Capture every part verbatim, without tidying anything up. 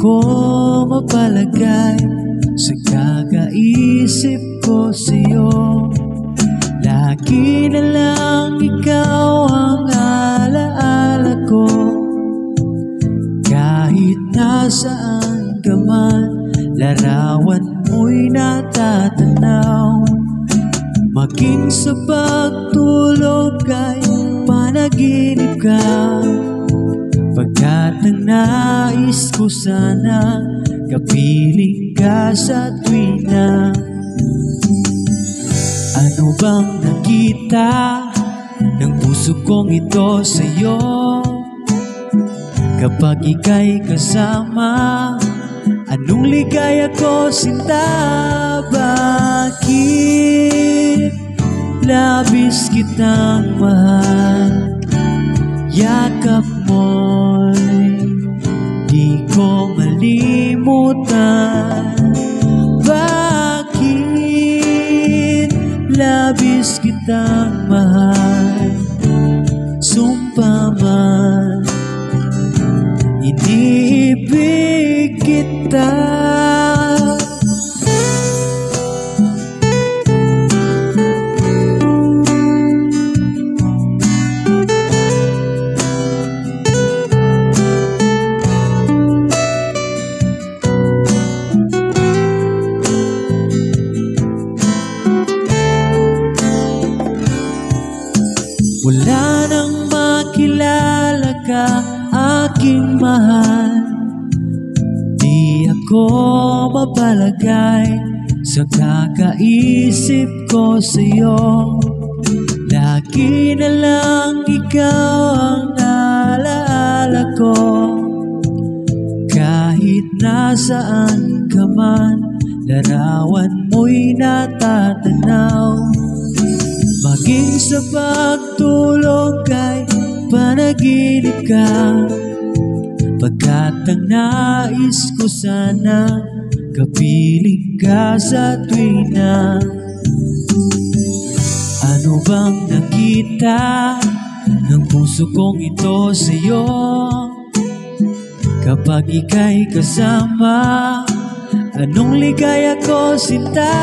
ako mapalagay sa kakaisip ko sa'yo. Lagi na lang ikaw ang alaala ko. Kahit nasaan ka man, larawan mo'y natatanaw. Maging sa pagtulog ay panaginip ka, pagkat ang nais ko sana kapiling ka sa tuwina. Ano bang nakita ng puso kong ito sa'yo? Kapag ika'y kasama, anong ligaya ko sinta? Bakit labis kitang mahal? Yakap mo'y di ko malimutan. Bakit labis kitang mahal? Sumpa man iniibig kita. Wala nang makilala ka, aking mahal. Di ako mapalagay sa kakaisip ko sa'yo. Lagi na lang ikaw ang alaala ko. Kahit nasaan ka man, larawan mo'y natatanaw. Maging sa pagtulog ay panaginip ka, pagkat ang nais ko sana kapiling ka sa tuwina. Ano bang nakita ng puso kong ito sa'yo? Kapag ika'y kasama, anong ligaya ko sinta?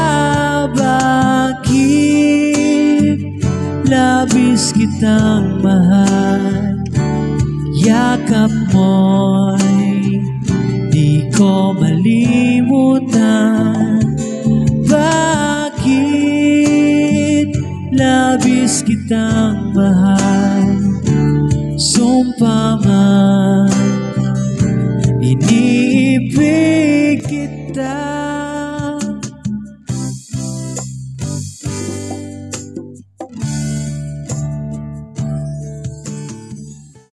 Bakit labis kitang mahal? Yakap mo'y di ko malimutan. Bakit labis kitang mahal? Sumpa man iniibig kita.